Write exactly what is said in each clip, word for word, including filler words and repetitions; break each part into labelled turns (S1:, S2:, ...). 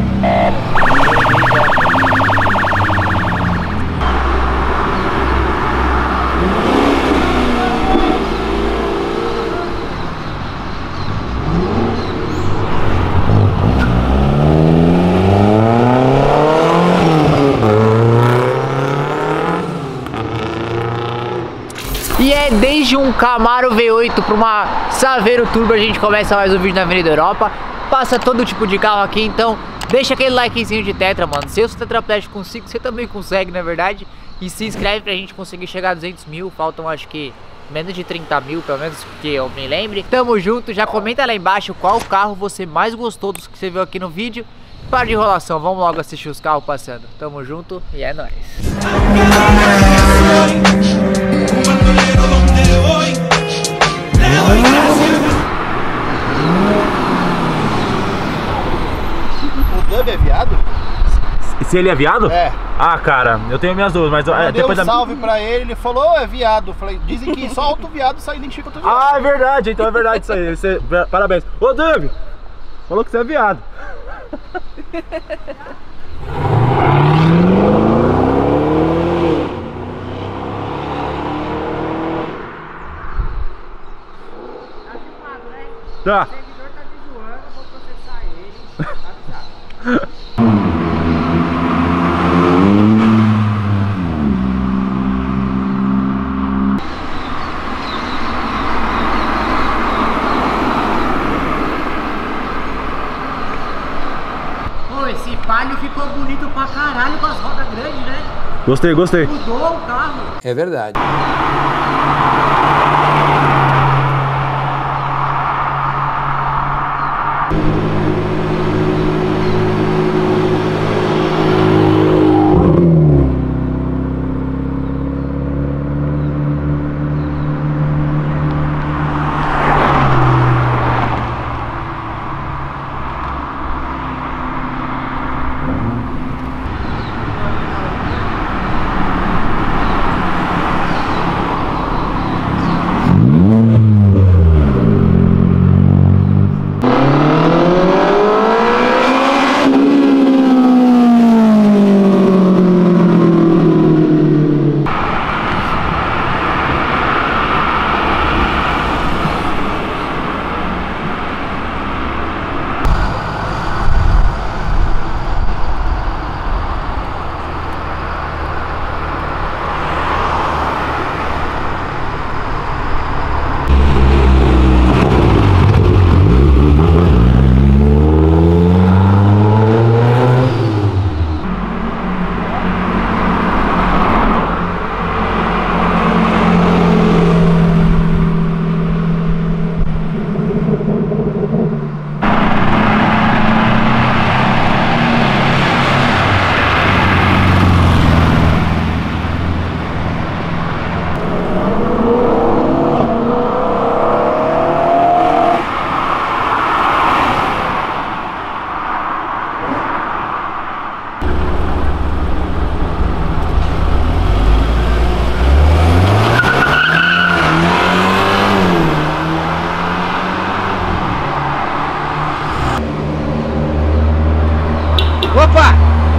S1: E é desde um Camaro V oito para uma Saveiro Turbo a gente começa mais um vídeo na Avenida Europa. Passa todo tipo de carro aqui, então deixa aquele likezinho de tetra, mano. Se eu sou tetraplégico consigo, você também consegue, na verdade. E se inscreve pra gente conseguir chegar a duzentos mil. Faltam acho que menos de trinta mil, pelo menos que eu me lembre. Tamo junto, já comenta lá embaixo qual carro você mais gostou dos que você viu aqui no vídeo. Para de enrolação, vamos logo assistir os carros passando. Tamo junto e é nóis.
S2: O Dub é viado?
S3: Se ele é viado?
S2: É.
S3: Ah, cara, eu tenho minhas dúvidas, mas...
S2: Eu
S3: é,
S2: dei
S3: depois
S2: um
S3: da...
S2: salve pra ele, ele falou, oh, é viado. Eu falei, dizem que só alto viado sai identifica outro viado.
S3: Ah, é verdade, então é verdade isso aí. Você... Parabéns. Ô, Dub, falou que você é viado. Tá.
S1: O servidor tá me zoando, eu vou processar ele, tá avisado. Pô, esse palio ficou bonito pra caralho com as rodas grandes, né?
S3: Gostei, gostei.
S1: Mudou o carro.
S4: É verdade.
S1: Opa!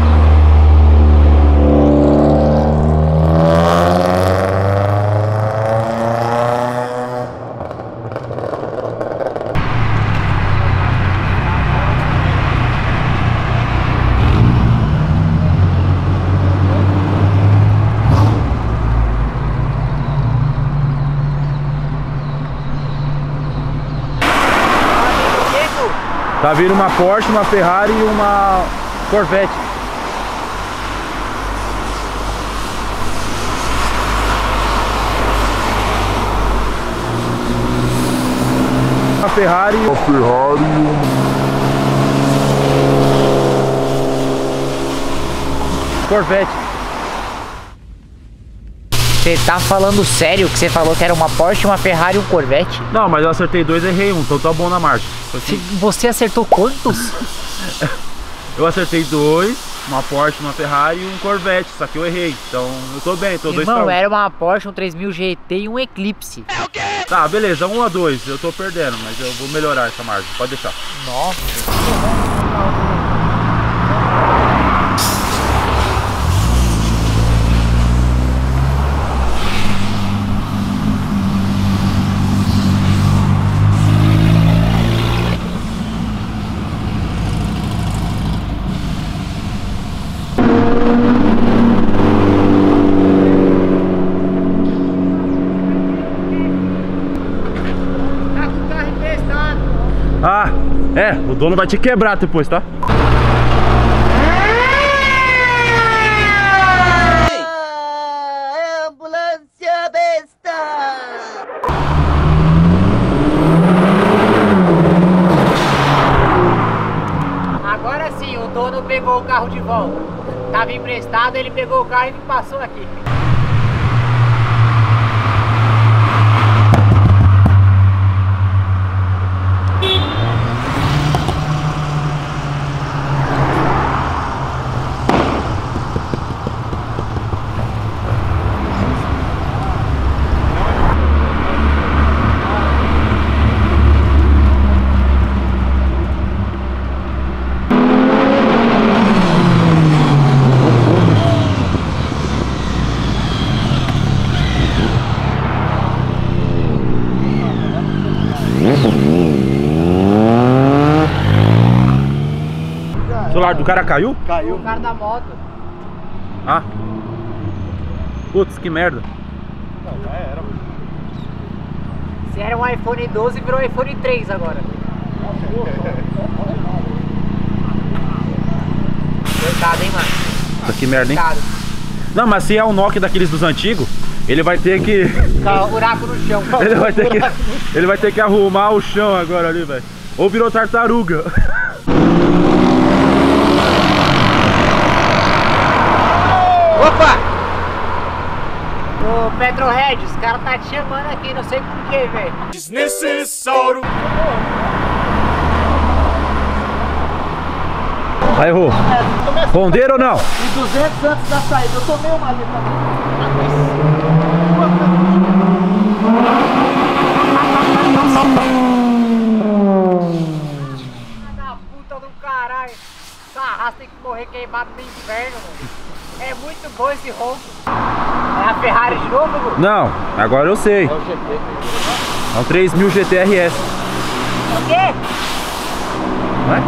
S3: Tá vindo uma Porsche, uma Ferrari e uma Corvette. Uma Ferrari, uma Ferrari e uma Corvette.
S1: Você tá falando sério que você falou que era uma Porsche, uma Ferrari e um Corvette?
S3: Não, mas eu acertei dois e errei um, então tá bom na marcha.
S1: Se você acertou quantos?
S3: Eu acertei dois, uma Porsche, uma Ferrari e um Corvette, só que eu errei. Então eu tô bem, tô dois pra
S1: Irmão,
S3: um.
S1: era uma Porsche, um três mil G T e um Eclipse.
S3: É o quê? Tá, beleza, um a dois, eu tô perdendo, mas eu vou melhorar essa margem, pode deixar.
S1: Nossa.
S3: É, o dono vai te quebrar depois, tá?
S1: Ah, ambulância besta! Agora sim, o dono pegou o carro de volta. Tava emprestado, ele pegou o carro e me passou aqui.
S3: O celular do cara caiu?
S2: Caiu.
S1: O cara da moto.
S3: Ah. Putz, que merda.
S2: Não, já era.
S1: Se era um iPhone doze, virou iPhone três agora. Coitado, hein, mano?
S3: Puta, que merda, hein?
S1: Coitado.
S3: Não, mas se é um Nokia daqueles dos antigos, ele vai ter que...
S1: Tá, buraco no chão.
S3: ele vai ter que... Ele vai ter que arrumar o chão agora ali, velho. Ou virou tartaruga.
S1: Opa! Ô, Petrohead, os caras tá te chamando aqui, não sei porquê, velho.
S2: Desnecessário.
S3: Aí, Rô. Pondeiro ou não?
S2: E duzentos antes da saída. Eu tomei uma ali
S1: Da puta do caralho. Essa raça tem que morrer queimado no inferno, mano. É muito bom esse ronco. É a Ferrari de novo, Gu?
S3: Não, agora eu sei.
S2: É o G T.
S3: É um três mil G T R S.
S1: O quê?
S3: Vai?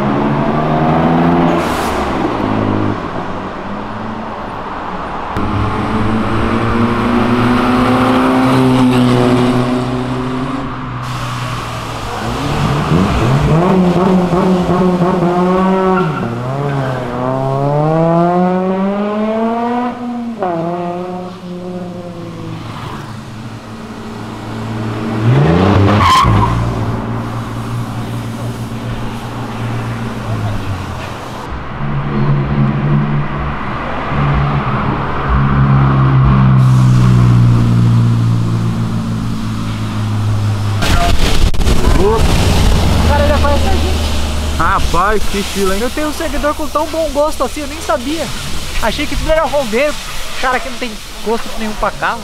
S1: O cara já conhece a gente.
S3: Rapaz, que estilo, hein?
S1: Eu tenho um seguidor com tão bom gosto assim, eu nem sabia. Achei que tudo era rondeiro. Cara que não tem gosto nenhum pra carro.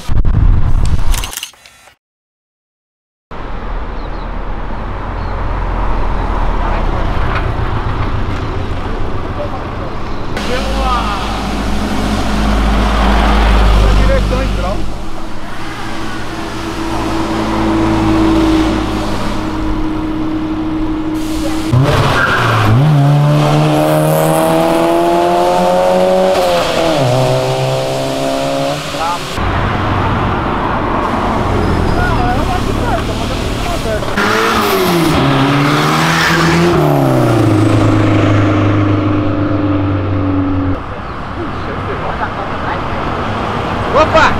S2: Direção hidráulica.
S1: Opa!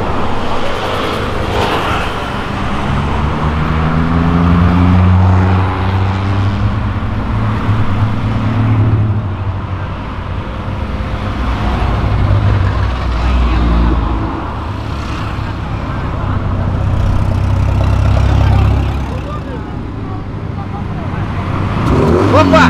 S1: Opa!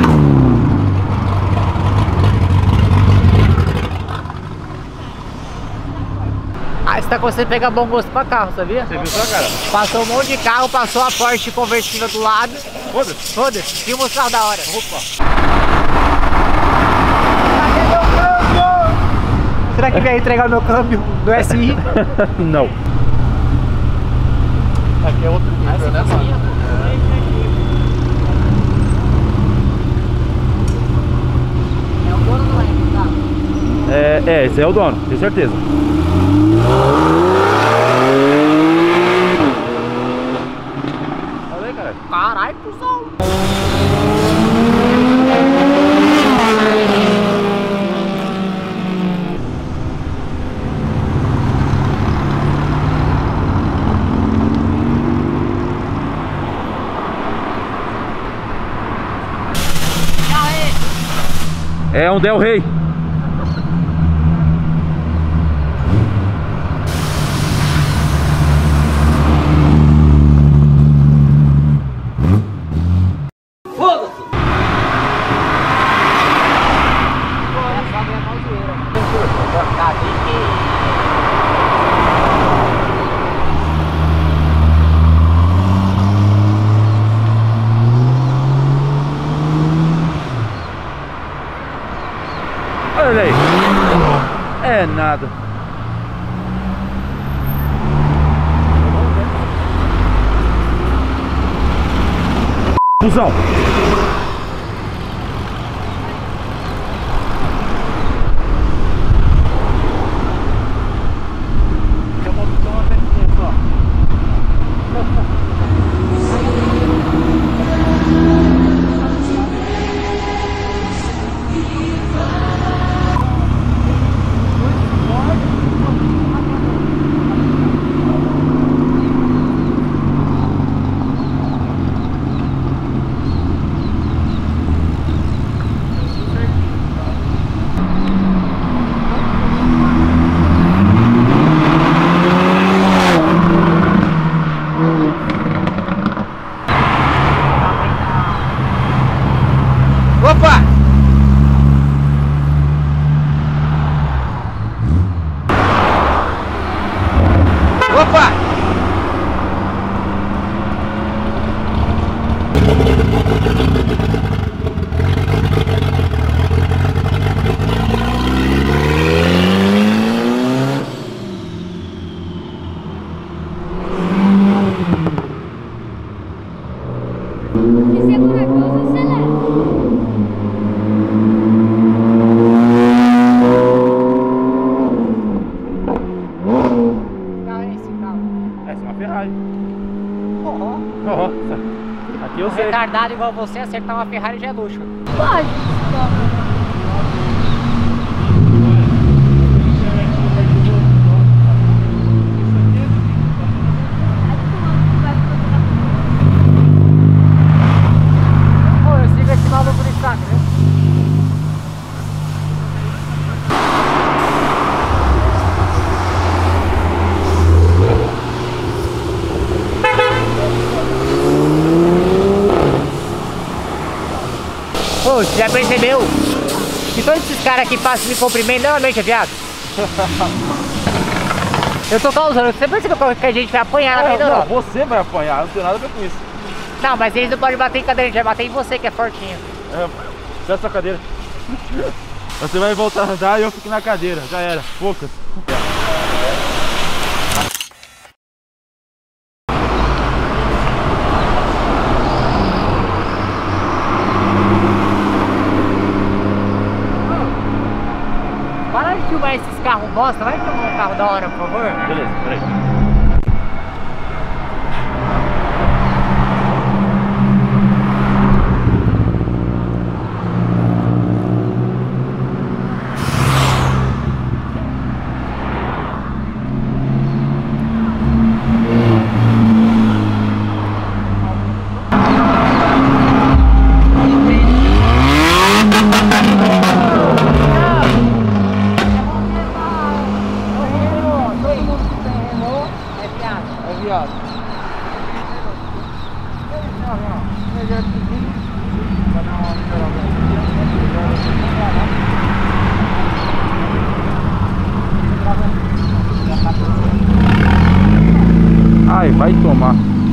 S1: Ah, você tá conseguindo pegar bom gosto pra carro, sabia?
S3: Você viu só, cara?
S1: Passou um monte de carro, passou a Porsche conversível do lado.
S3: Foda-se.
S1: Foda-se, filma os carros da hora.
S3: Opa.
S1: Será que veio entregar meu câmbio do S I?
S3: Não.
S2: Aqui é outro nível, né, mano?
S1: É o dono do Leme, tá?
S3: É, é, esse é o dono, tenho certeza.
S2: Olha aí, cara.
S1: Caralho, cuzão.
S3: É um Del Rey. Olha aí. É nada. Fusão.
S1: Opa! Opa!
S4: Se alguma coisa, acelera.
S3: Essa é uma Ferrari.
S1: Forró.
S3: Nossa. Aqui eu sei.
S1: Retardado igual você, acertar uma Ferrari já é luxo.
S4: Pode.
S1: Pô, eu sigo esse maluco no Instagram. Pô, você já percebeu que todos esses caras que passam me cumprimentam normalmente é viado? Eu tô causando, você percebeu que a gente vai apanhar na
S3: É,
S1: vida?
S3: não, você vai apanhar, não tem nada a ver com isso.
S1: Não, mas eles não podem bater em cadeira, a gente vai bater em você que é fortinho.
S3: É, dessa cadeira. Você vai voltar a andar e eu fico na cadeira, já era, poucas.
S1: Para de filmar esses carros bosta, vai filmar um carro da hora, por favor?
S3: Beleza, peraí. Ai, vai tomar.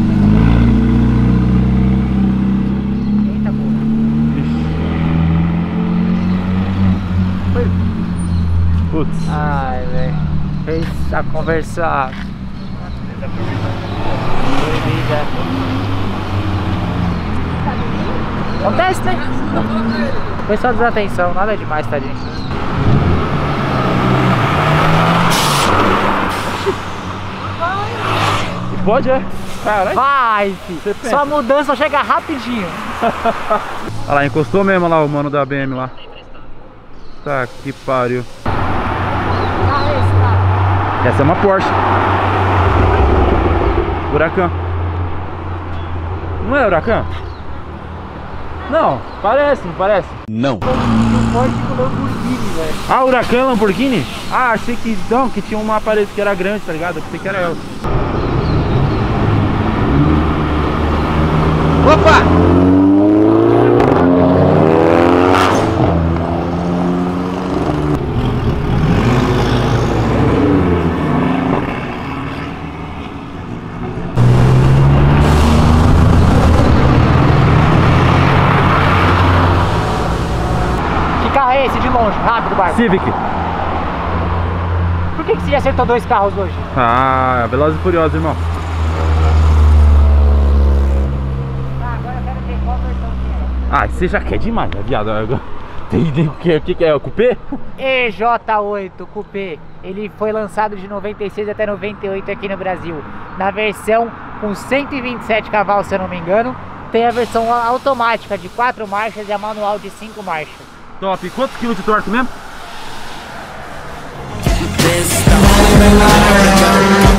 S1: Eita, porra.
S3: Putz.
S1: Ai, velho. Fez a conversa proibida. Acontece, né? Foi só desatenção, nada demais, tadinho.
S3: Pode, é? Caralho.
S1: Vai,
S3: Você
S1: filho.
S3: pensa?
S1: Sua mudança chega rapidinho.
S3: Olha lá, encostou mesmo lá o mano da B M lá. Tá, que pariu.
S1: Carro é esse, cara?
S3: Essa é uma Porsche. Huracan. Não é Huracan? Não, parece, não parece?
S2: Não.
S1: Forte com o Lamborghini, velho.
S3: Ah, Huracan Lamborghini? Ah, achei que não, que tinha uma parede que era grande, tá ligado? Eu pensei que era ela.
S1: Opa! Que carro é esse de longe? Rápido, Barba.
S3: Civic.
S1: Por que, que você já acertou dois carros hoje?
S3: Ah, Velozes e Furiosos, irmão.
S1: Ah, agora eu quero ver qual versão que é.
S3: Ah, você já quer demais, né, viado? Tem o que, o que que é? O cupê?
S1: E J oito Coupé, ele foi lançado de noventa e seis até noventa e oito aqui no Brasil. Na versão com cento e vinte e sete cavalos, se eu não me engano. Tem a versão automática de quatro marchas e a manual de cinco marchas.
S3: Top. Quantos quilos de torque mesmo?
S5: This the moment I